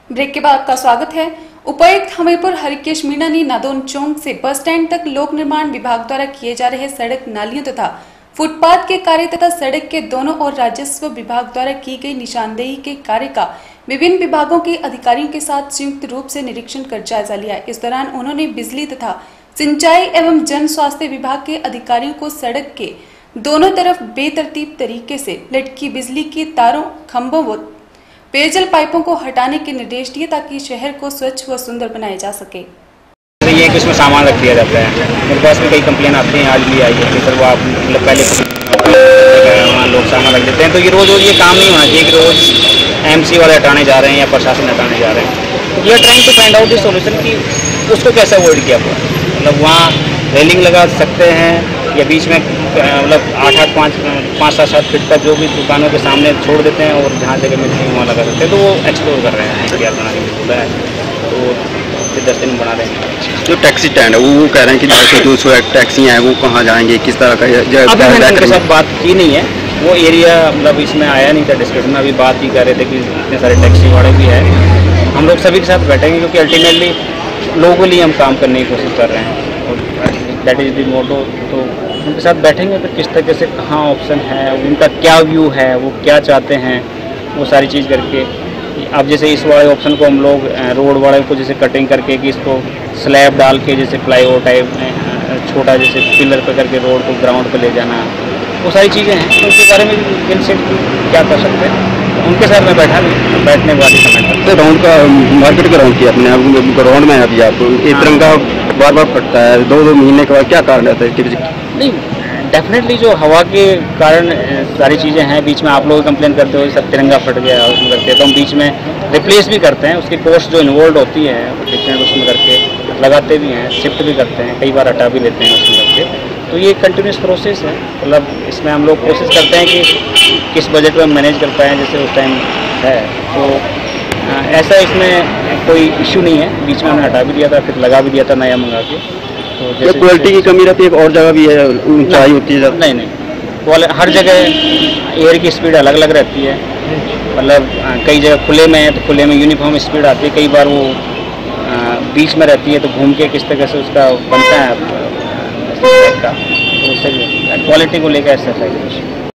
Break के बाद आपका स्वागत है। उपायुक्त हमीरपुर हरिकेश मीणा ने नादौन चौक से बस स्टैंड तक लोक निर्माण विभाग द्वारा किए जा रहे सड़क नालियों तथा फुटपाथ के कार्य तथा सड़क के दोनों ओर राजस्व विभाग द्वारा की गई निशानदेही के कार्य का विभिन्न विभागों के अधिकारियों के साथ संयुक्त रूप से निरीक्षण कर जायजा लिया। इस दौरान उन्होंने बिजली तथा सिंचाई एवं जन स्वास्थ्य विभाग के अधिकारियों को सड़क के दोनों तरफ बेतरतीब तरीके से लटकी बिजली की तारों, खंभों व पेयजल पाइपों को हटाने के निर्देश दिए ताकि शहर को स्वच्छ व सुंदर बनाया जा सके। ये कि उसमें सामान रख दिया जाता है। मेरे पास में कई कंप्लेन आती हैं, आज भी आई है कि सर वो आप मतलब पहले वहाँ लोग सामान रख देते हैं, तो ये रोज़ ये काम नहीं होना चाहिए कि रोज़ एमसी वाले हटाने जा रहे हैं या प्रशासन हटाने जा रहे हैं। We are trying to find out the solution कि उसको कैसे अवॉइड किया हुआ, मतलब वहाँ रेलिंग लगा सकते हैं या बीच में मतलब 5-7 फीट का जो भी दुकानों के सामने छोड़ देते हैं और जहाँ जगह मिलती है वहाँ लगा सकते हैं। तो वो एक्सप्लोर कर रहे हैं, क्या बनाने में बोला है, तो 10 दिन बना रहे हैं। जो टैक्सी स्टैंड है वो कह रहे हैं कि 200 टैक्सी हैं, वो कहाँ जाएंगे, किस तरह का? अभी मैंने उनके साथ बात की नहीं है, वो एरिया मतलब इसमें आया नहीं था डिस्कशन में। अभी बात ही कर रहे थे कि इतने सारे टैक्सी वाले भी हैं, हम लोग सभी के साथ बैठेंगे क्योंकि अल्टीमेटली लोगों के लिए हम काम करने की कोशिश कर रहे हैं और दैट इज़ द मोटो। तो उनके साथ बैठेंगे तो किस तरीके से कहाँ ऑप्शन है, उनका क्या व्यू है, वो क्या चाहते हैं, वो सारी चीज़ करके। अब जैसे इस वाले ऑप्शन को हम लोग रोड वाले को जैसे कटिंग करके कि इसको स्लैब डाल के जैसे प्लाईवुड टाइप छोटा जैसे पिलर पे करके रोड को ग्राउंड पे ले जाना, वो सारी चीज़ें हैं। तो उसके बारे में इनसेट क्या कर सकते हैं, उनके साथ मैं बैठा नहीं, बैठने वाली समय तो राउंड का मार्केट का राउंड किया अपने आप राउंड में अभी आपको ये तिरंगा बार बार फटता है 2-2 महीने के बाद, क्या कारण रहता है? नहीं, डेफिनेटली जो हवा के कारण सारी चीज़ें हैं। बीच में आप लोग कंप्लेन करते हो सब तिरंगा फट गया उसमें करके, तो हम बीच में रिप्लेस भी करते हैं। उसकी कॉस्ट जो इन्वॉल्व होती है डिफरेंट उसमें करके लगाते भी हैं, शिफ्ट भी करते हैं, कई बार हटा भी लेते हैं उसमें करके। तो ये कंटिन्यूस प्रोसेस है, मतलब इसमें हम लोग कोशिश करते हैं कि किस बजट में मैनेज कर पाएँ जैसे उस टाइम है। तो ऐसा इसमें कोई इशू नहीं है। बीच में हमने हटा भी दिया था, फिर लगा भी दिया था नया मंगा के। तो जैसे क्वालिटी की कमी रहती है, और जगह भी है ऊंचाई होती है? नहीं, हर जगह एयर की स्पीड अलग अलग रहती है। मतलब कई जगह खुले में है तो खुले में यूनिफॉर्म स्पीड आती है, कई बार वो बीच में रहती है तो घूम के किस तरह से उसका बनता है का, तो उससे क्वालिटी को लेकर ऐसा है।